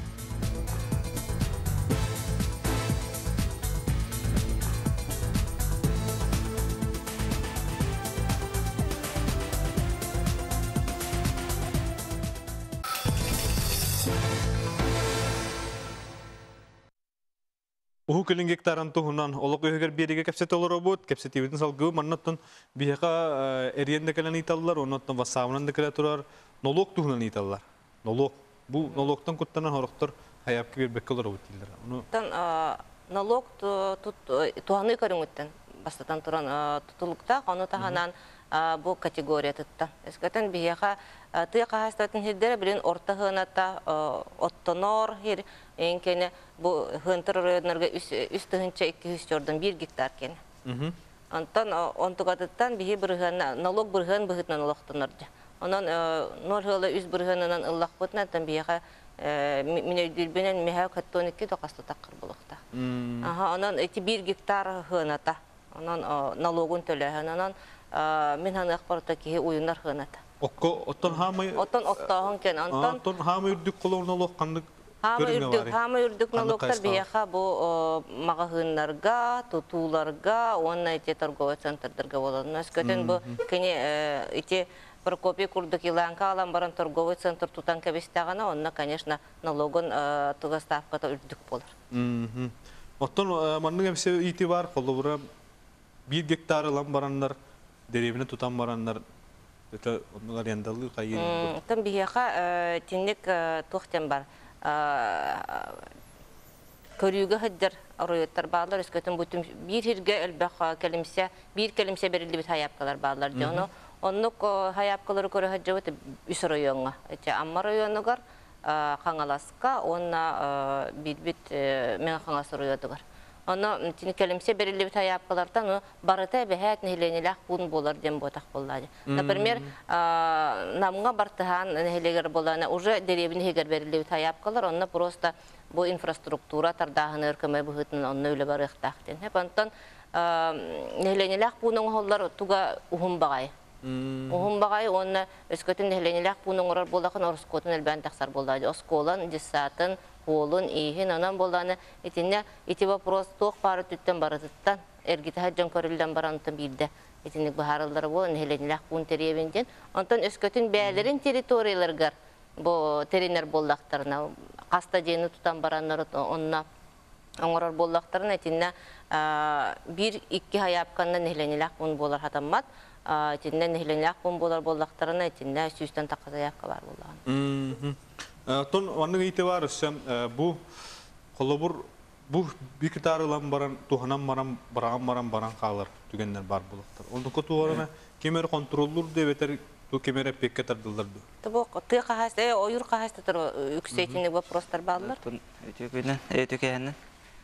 Уху көлін гектарын туһунан олық өйгер береге кәпсет олар обут, кәпсетебетін салгы, маннаттан бияқа әриенді кәлін италылар, оннаттан васауынан да кәлі тұрар, nolog туһунан италылар. Nolog. Бұл nologтан күттанан хорықтар хайапки бербекке олар обут дейділер. Налог туһаны көріңіттен бастатан тұран тұтылықта, оны тағанан бұл категория тұтта. Әскөтен бияқа тыя қағастатын хердері білін орта ғыната оттонор хер, енкені бұл ғынтыр районларға үсті ғынча 200 жордан 1 гектар кені. Онтан онтығадыттан бейі налог бір ғын бұғытынан ұлақтанырды. Онан нор ғылы үз бір ғынынан ұлақ бұтынан тан бияқа мен өйділбенен мехау каттоникке доқасты таққыр бұлықта. Онан 1 гектар ғыната. Онан налогын төлі. Онан мен ханы ақпарата кейі ойынар ғыната. Оттон хамы... Оттон оттағын кен. Оттон хамы үрдік қолы налог қандық көріңе бары? Хамы үрдік налогтар бияқа бұл мағағынларға, тұтуларға, онына ете торговый центрдарға болатын. Өскөтен бұл кәне ете Прокопий курдык иланка алан баран торговый центр тутан кәбестағана, онына, конечно, налогын тұға ставката үрдік болыр. Оттон манның әмсе ити бар, қолы бұра 1 гектар алан барандар, деревіне тутан барандар, онылар яндалы қайын. Тын бияқа теннек тоқтен бар. Көрігі ғыддыр оройыттар бағылар, өскөтін бұтым бір хирге әлбәқ кәлімсе, бір кәлімсе берілді біт хайапқалар бағылар. Оннук хайапкалары көрі хаджабыты үс районға. Амма районығар қаңаласқа, онна бит мен қаңасы районығар. Оны келімсе берілі біт хайапкалардан барыта бәхәт нәхіленеләқ бұн болар дем ботақ болады. Например, намға бартыған нәхілегер боланы, уже деребін хегер берілі біт хайапкалар, онна просто бұл инфраструктура тардағын өркімі бұғытын онна өлі бар ұқтақтен. Онтан нәхіленеләқ бұның олар тұға ұғым бағай. Оғым бағай, оны өскөтін нәхіленеләқ бұның орар болақын орыскотын әлбән тақсар болады. Осколан, десатын, қолын, ейхін, онан боланы. Етіне, еті вопрос тоқ бары түттен барытыттан, әргеті хаджан көрілден баранытын білді. Етінік бағарылары болы, нәхіленеләқ бұн теребінден. Онтан өскөтін бәлерін территорияларғар, бұл теренер болдақтарына, қаста жені тұтан баранлары онына оңырар болдақтарына, етіне, 1-2 хайапқанна нәхіленеләқ бұн болар хатаммат. Тинне нехленяк болар боллактарына тинне сүстен тақазаяққа бар болған. Тон ванның ите бар өссем бу қолыбыр бу бикитарылан баран туханан баран қалар түгендер бар болақтар. Онды көту орана кемер контроллур дебетер ту кемер пекке тардылдырды. Табу ты қағаст, ойыр қағаст тұр үксейтінік вопростар балылар? Өтекенен.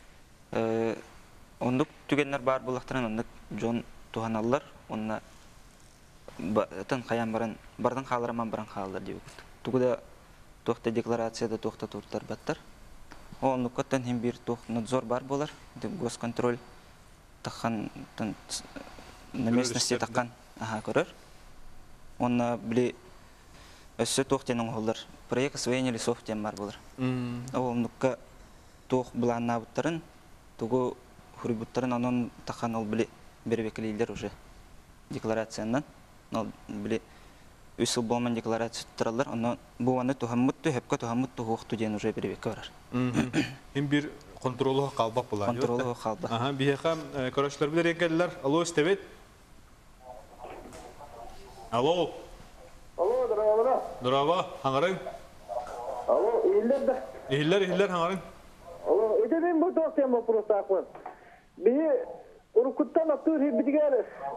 Ондық түгендер бар болақтарынан ондық жон туханалар, онна тын қаян бардан қалараман баран қалалар деп өкілді. Тұғыда тоқта декларацияда тоқта тұрттар баттар. Оны көттен хем бір тоқ надзор бар болар. Госконтроль таққан, на местности таққан көрір. Оны біле өсі тоқтенің олар. Проект освоение лесов тем бар болар. Оныққа тоқ бұланна бұттарын, тұғы хүрі бұттарын оның таққан ол біле бербекілейлер уже декларацияның. Біле өсіл болман декларация тұттыралар, оны бұғаны тұхаммытты, хөпқа тұхаммытты хоқты ден уже бербекке барар. Hem bir kontrolü қалбақ бұлар. Kontrolü қалбақ. Бияқа көрәшілер білер екелілер. Алло, істебет? Алло. Алло, дұрава. Дұрава, хаңарың? Алло, иілдерді. Иілдер, хаңарың? Алло, өтебен бұл тоқтен бұл просто ақпын. Бейі ұрқыттан аттыр хеббітігер.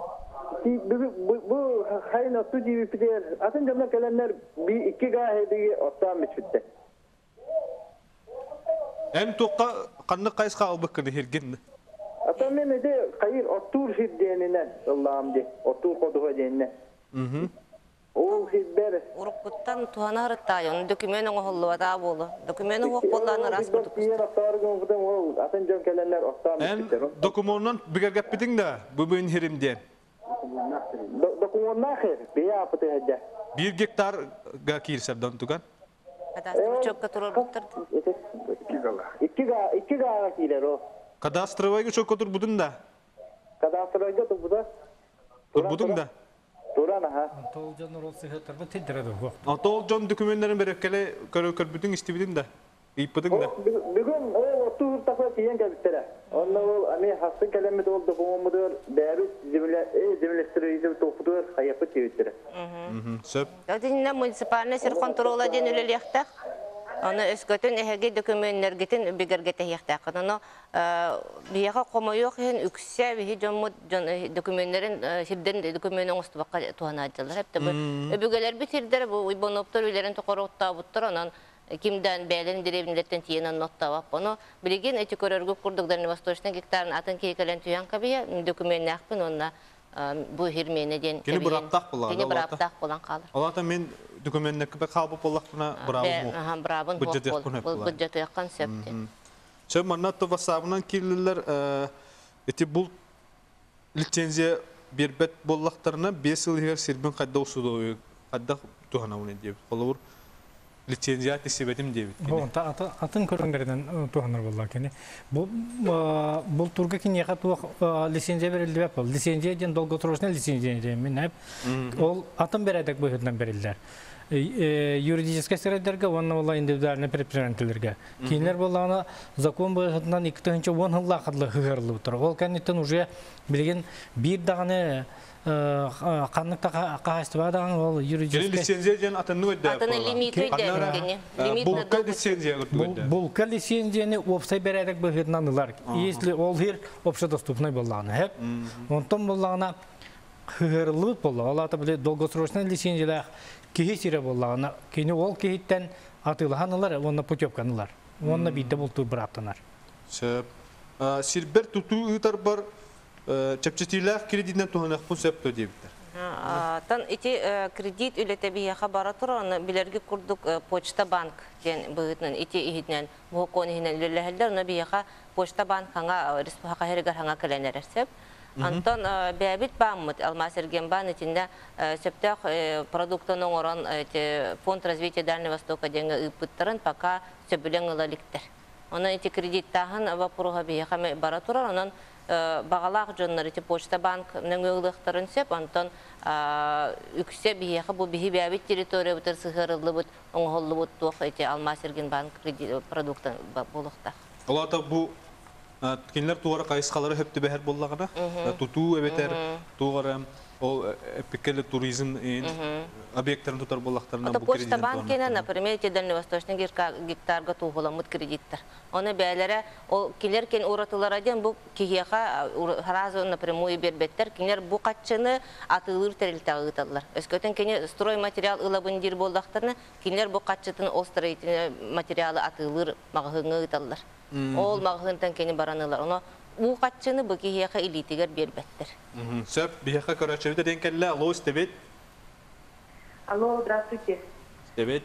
Bu hayın atı gibi pider. Atın camdan gelenler bir iki gahediği ottan biçbitti. En toqqa qanlı qaysqa albıq kırdı hergin. Atan men de hayır otur hiddenine Allah'ım de. Otur kodu hiddenine. O hidder. Urukuttan tuhana hırıttay. Onun dökümenin oğullu vada bolu. Dökümenin oğullarını rast bulduk. Atın cam gelenler ottan biçbitti. En dokumondan bigergep bidin de bu bugün herimden. Dokumenlar her. Biya apıtı hacca. 1 gektar gakir serdan tukan. Kadastro çok katılır bıktırdı. 2 gağa kiler o. Kadastrovayga çok otur budun da. Kadastrovayga da buda. Budun da. Turan ha. Tolcan orası hatırda tedrede bu. Tolcan dokümenlerin berekele körü bütün istibidin de. İpidin de. Bugün o otur takla kiyen kabittere. Onunla ol ami hastın kelimde oldu boğumudur. Değerli zemlestirici topudur. Hayapı tevittere. Söp. Ödünne munisipalne sir kontrol edin üleliyakta. Onu öskөтүн эһеге документнергетин бигергете яктакын. Оны бияга комоюк hen үксә бихи жоммут документтерин сирден документын остубакка туанаҗылар. Хәтта бу өбүгеләр битирдер бу уйбоноптор үйлерин токоротта буттыр. Анан кимден бәйлен деревнелерден тиенен ноттап. Оны билген эти көрөргө курдук Дальневосточный гектарын атын кейкелен туян кабия документ нахпын онна bu hirmeneden Kini bıraktaq bular. Kini bıraktaq bulan kalır. Olata men dokumentne kıpek kalbı bollaqtına bravo mu? Aha bravo. Budjet yakın hep bular. Budjet yakın septi. Şöyle manna tavasabından kirliler eti bul lisenziya birbet bollaqtarına 5 yıl her sirbin qadda usudu qadda tuhana onu diye. Olur lisenziya tesibetim diye. Bu atın körünlerden tuhanır vallahi kene. Bu turga kin yakat lisenziya verildi hep. Lisenziya den dolgotrosna lisenziya demin hep. Ol atın beredek bu hırdan verildiler. Юридический средерге, он на индивидуальный предпринимательерге. Кинер была закон был на никто ничего он лахадлы хыгарлы утыр. Ол кеннеттен уже билген бир даганы каныкта каастыба даган ол юридический. Лицензия ден атыны өйдө. Атыны лимит өйдө. Лимит Булка лицензия өйдө. Булка лицензияны опсай беререк бұл хырнанылар. Если ол хир общедоступный болланы. Хеп. Онтон болланы хыгарлы болла. Ол аты биле долгосрочный лицензиялар кихи сире болланы. Кини ол кихиттен атылганылар, онна путевканылар. Онна бидде булту бираттанар. Сөп. Сирбер туту үтар бар чепчетилер кредитнен туханак пун сөптө дейбиттер. Тан ити кредит үлетебия хабара тураны билерге курдук почта банк ден быгытнын ити ихитнен букон ихинен үлелехелдер на бияха почта банк ханга республика херегер ханга келенерсеп. Антон бәбит баммыт Алмасерген бан итинде сөптөк продуктын оңорон фонд развития Дальнего Востока денге ыпыттырын пока сөбүлең ылаликтер. Оны ити кредиттахын вапуруга бияха бара турар, онон бағалақ жонлар ити почта банк нөңгөлүктөрүн сеп, антон үксе бияха бу бихи бәбит территория бутыр сыгырылы бут, оңголлу бут туох ити Алмасерген банк продуктын болукта. Олата бу кинлер тугара кайыскалары хөптү бәһәр боллагына, туту эбетер, тугара ол эпикеле туризм объекттерин тутар боллактарына бу кредит. Почта банкена, например, Дальневосточный гектарга тугуламыт кредиттер. Оны бәләре ол кинлер кен уратылар ден бу кигеха харазы напрямую бербеттер, кинлер бу катчыны атылыр терилтагыталар. Өскөтен кене строй материал ылабын дир болдактарына, кинлер бу катчытын ол строительный материалы атылыр магыгыталар. Ол магыгынтан кене баранылар. Оны у катчыны бу кигеха илитигер бербеттер. Сөп бияха көрөчөбүдө денкелле алло стебет. Алло, здравствуйте. Стебет.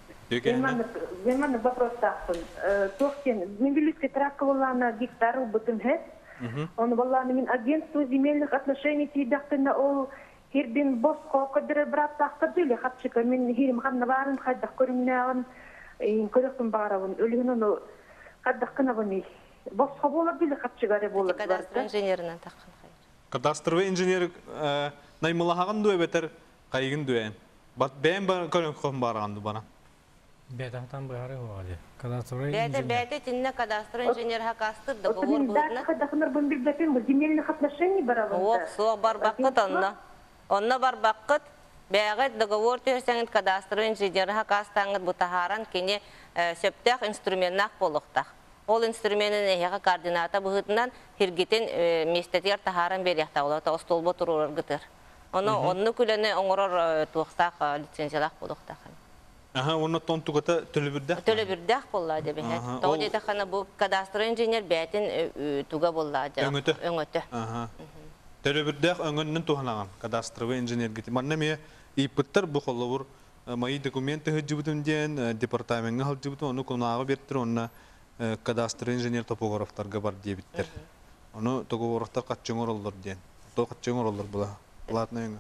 Мен вопрос тахпын. Тохтен, мебелистский тракка была на гектару бутымхет. Он была на агентство земельных отношений тидахтына ол хирбин бос кокодыры брат тахтадылы хатчыка мен хирим ханна барын хайдах көрүмнагын көрөктүн барабын өлүгүнөн каддаккынабын бос кобола биле хатчыгаре болот. Кадастр инженеринен таккан. Кадастровый инженер наймылаган дуэбетер кайгын дуэн. Бәм көрөккөн барганды бана. Бәдәңтан бары хали. Кадастровый Бәдә тинне кадастр инженер хакастыр договор булдына. Кадастр бун билбетен земельных отношений барабын. Ок, со бар бакыт онна. Онна бар бакыт. Бәгыт договор төсәңит кадастр инженер хакастаңыт бу тахаран кине сөптәк инструментнак болуктак. Ол инструментин эһеге координата быгытынан хиргитин местетер тахаран беректа олата остолбо турурар гытыр. Онны күләне оңорор туаксак лицензиялак болуктак. Оны тонтугата төлөбүрдәк. Төлөбүрдәк болла деп әйт. Тоҗета хана бу кадастр инженер бәтин туга болла деп. Өңөтө. Төлөбүрдәк өңөннән туханаган кадастровый инженер гити. Маннаме ипыттар бу холловур мои документы хыҗыбытын ден департаментга хыҗыбытын оны конага бертир онна кадастр инженер топографтарга бар дебиттер. Оны топографтар катчыңор оллар ден. Катчыңор оллар була. Платныйга.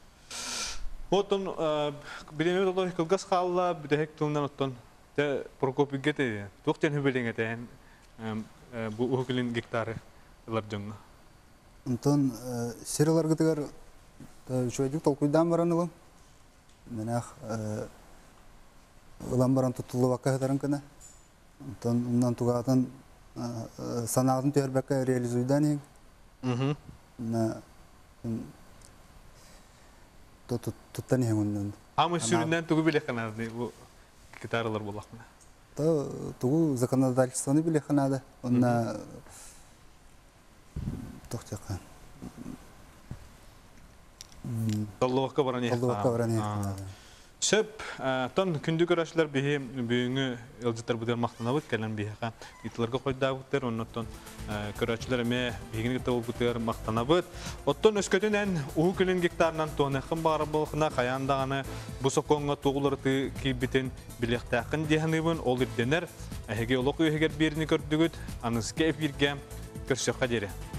Отон билемет олар кылгас халла бидек тундан оттон те Прокопигете токтен хөбелеңетен бу укилин гектары лар жонга. Антон сериларга тегер шойдук толкуйдан баранылы. Менах ламбаран тутулу вакка хатарын кына. Антон ундан тугатын санаатын төрбәккә реализуйдан ең. Туттан ең ондан. Хамы сүрүнөн тугу биле канады бу гитаралар болакмы. Тугу законодательствоны биле канады. Онна тохтяка. Толловка бараны. Толловка бараны. Шеп, тон күндүк көрәшләр бихи бүгүнгү ылжытар будер мактанабыт келен бихига итләргә койдабыттыр, оннан көрәчләр эме бигине табып бутер мактанабыт. Оттон өскөтүнен уу күлүн гектарынан тонакын бары болхына каяндаганы бу соконга тугулырты кибитен билектакын диханыбын ол ирденер әһеге олок үйгер берни көрдүгүт, анысы кепирге көрсөккө дере.